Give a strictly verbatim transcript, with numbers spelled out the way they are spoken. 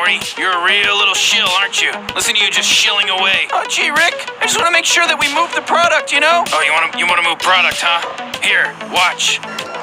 Barney. You're a real little shill, aren't you? Listen to you just shilling away. Oh, gee, Rick, I just want to make sure that we move the product, you know? Oh, you want to you want to move product, huh? Here, watch.